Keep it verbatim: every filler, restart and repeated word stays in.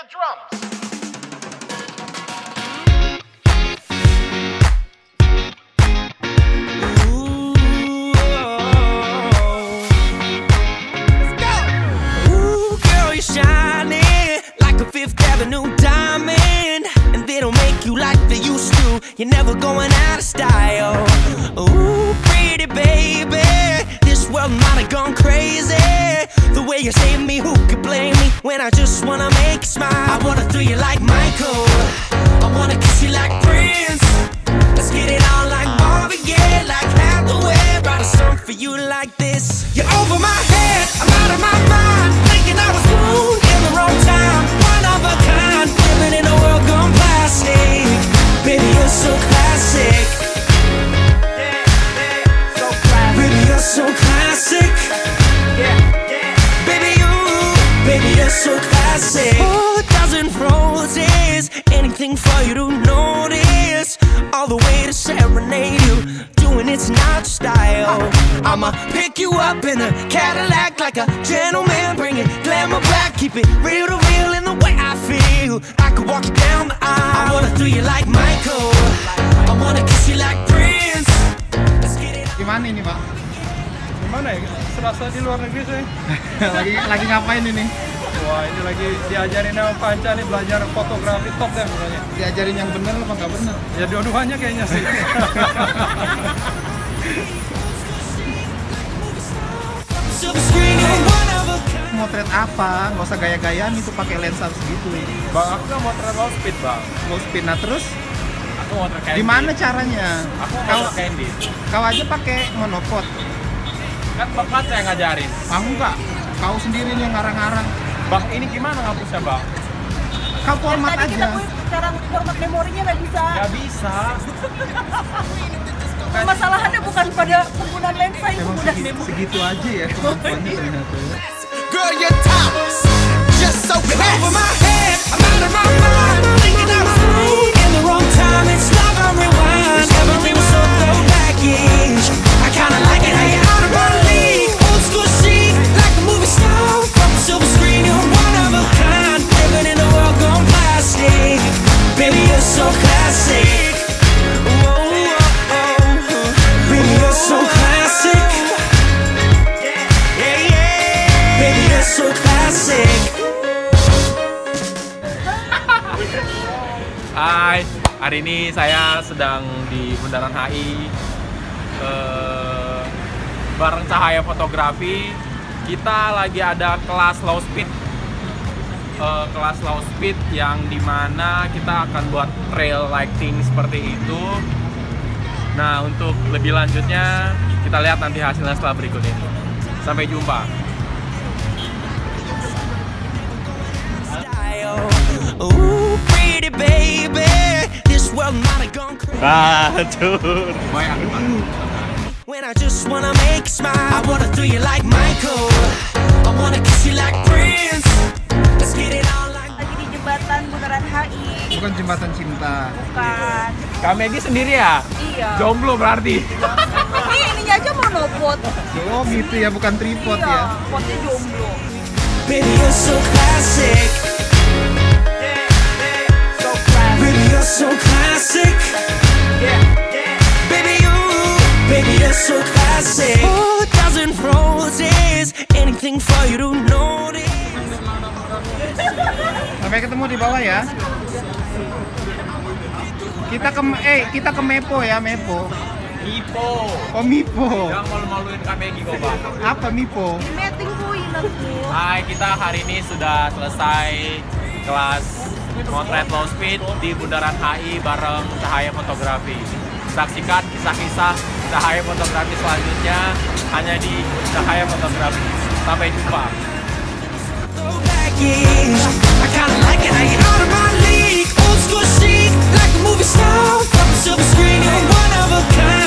drums. Fifth Avenue diamond, and they don't make you like they used to. You're never going out of style. Ooh, pretty baby, this world might have gone crazy. The way you save me, who could blame me when I just wanna make you smile? I wanna throw you like Michael, I wanna kiss you like Prince. Let's get it on like Marvin Gaye, like Hathaway. Write a song for you like this. You're over my head, I'm out of my mind, thinking I was born in the wrong time. Of a kind, living in a world gone plastic. Baby, you're so classic. Yeah, yeah, so classic. Baby, you're so classic. Yeah, yeah. Baby, you, baby, you're so classic. Oh, a dozen roses, anything for you to notice. All the way to serenade you, doing it's not style. I'ma pick you up in a Cadillac like a gentleman, bring it glamour back, keep it real to real in the way I feel. I could walk you down the aisle. I wanna throw you like Michael, I wanna kiss you like Prince. Let's get it. Gimana ini, Pak? Gimana ya? Serasa di luar negeri sih. lagi lagi ngapain ini? Wah, ini lagi diajarin sama Panca nih, belajar fotografi top deh pokoknya. Diajarin yang bener apa nggak bener? Ya dua-duanya kayaknya sih. Motret apa? Nggak usah gaya-gayaan itu pakai lensa segitu. Bang, aku nggak motret low speed, Bang. Low speed, nah terus? Aku motret Candy. Gimana caranya? Aku kau motret Candy. Kau aja pakai monopod. Kan bapak saya ngajarin. Aku nggak. Kau sendiri yang ngarang-ngarang. Bang, ini gimana ngapusnya, Bang? Kau format tadi aja. Kita cara format memorinya nggak bisa. Nggak bisa. Permasalahannya bukan pada penggunaan lensa, itu Emang penggunaan segitu, memori. segitu aja ya kemampuannya ternyata. Girl, you're topless, just so classy. Over my head, I'm out of my mind, thinking I was wrong in the wrong time. It's love on rewind, every was so throw package. I kinda like it how you're out of my league. Old school chic, like a movie star from the silver screen. You're one of a kind, living in a world gone plastic. Baby, you're so classic. Whoa, whoa, whoa. Baby, you're so classic. Yeah, yeah. Baby, you're so classic. Hai, hari ini saya sedang di Bundaran H I eh, bareng Cahaya Fotografi. Kita lagi ada kelas low speed, eh, kelas low speed yang dimana kita akan buat trail lighting seperti itu. Nah, untuk lebih lanjutnya kita lihat nanti hasilnya setelah berikut ini. Sampai jumpa. Ooh, pretty baby, this world might have gone crazy. Hancur. When I just wanna make you smile, I wanna throw you like Michael, I wanna kiss you like Prince. Let's get it on like. Lagi di jembatan Bundaran H I. Bukan jembatan cinta. Bukan. Kak Megi sendiri ya? Iya. Jomblo berarti. Ini ininya aja monopod. Oh gitu ya, bukan tripod Iya, ya. potnya jomblo. Baby, you're so classic. Baby, you're so classic. Yeah, yeah. Baby, you, baby, you're so classic. Oh, a dozen roses, anything for you to notice. Sampai ketemu di bawah ya. Kita ke eh kita ke Mepo ya, Mepo. Mipo. Oh, Mipo. Jangan malu-maluin Kak Megi kok, Bang. Apa Mipo? Meeting kuin aku. Hai, kita hari ini sudah selesai kelas motret low speed di Bundaran H I bareng Cahaya Fotografi. Saksikan kisah-kisah Cahaya Fotografi selanjutnya hanya di Cahaya Fotografi. Sampai jumpa. I kinda like it how you're out of my league. Old school chic, like a movie star from the silver screen. You're one of a kind.